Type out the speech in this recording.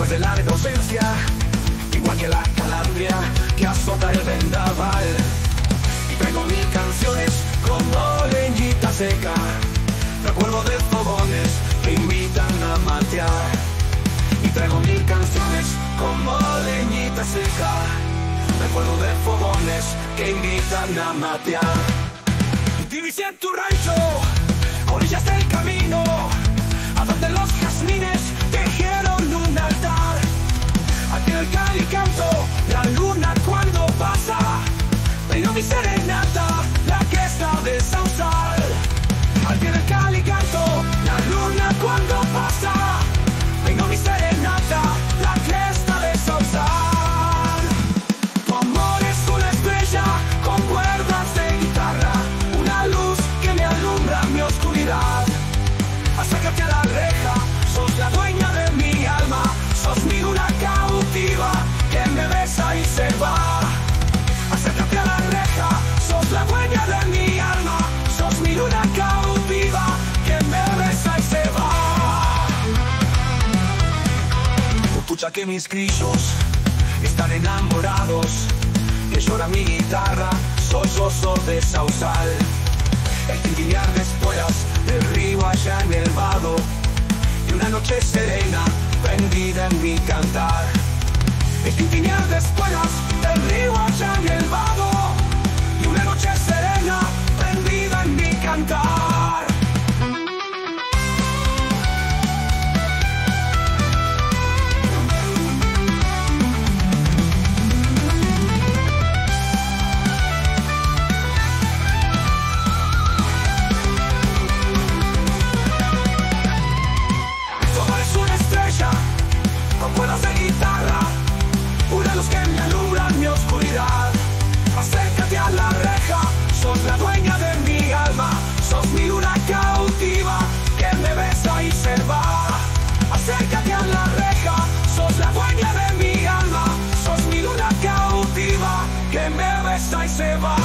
Después de larga ausencia, igual que la calandria que azota el vendaval, y traigo mil canciones como leñita seca, recuerdo de fogones que invitan a matear. Y traigo mil canciones como leñita seca, recuerdo de fogones que invitan a matear. Te vi en tu rancho, orillas del camino, a donde los jazmines tejieron un altar. Aquí en el Cali canto la luna cuando pasa, pero mi serenata, la que está de sausal. Aquí en el Cali canto la luna cuando pasa, pero mi serenata, la que está de sausal. Tu amor es una estrella con cuerdas de guitarra, una luz que me alumbra mi oscuridad. Acércate a la reja, sos la dueña de mi alma, sos mi luna cautiva que me besa y se va. Acércate a la reja, sos la dueña de mi alma, sos mi luna cautiva que me besa y se va. Escucha que mis grillos están enamorados, que llora mi guitarra, sollozo de sausal. El tintinear de esporas del río allá en el vado, y una noche serena prendida en mi cantar. El tintinear de esporas del río allá en el vado, y una noche serena prendida en mi cantar. Con cuerdas de guitarra, una luz que me alumbra mi oscuridad. Acércate a la reja, sos la dueña de mi alma, sos mi luna cautiva que me besa y se va. Acércate a la reja, sos la dueña de mi alma, sos mi luna cautiva que me besa y se va.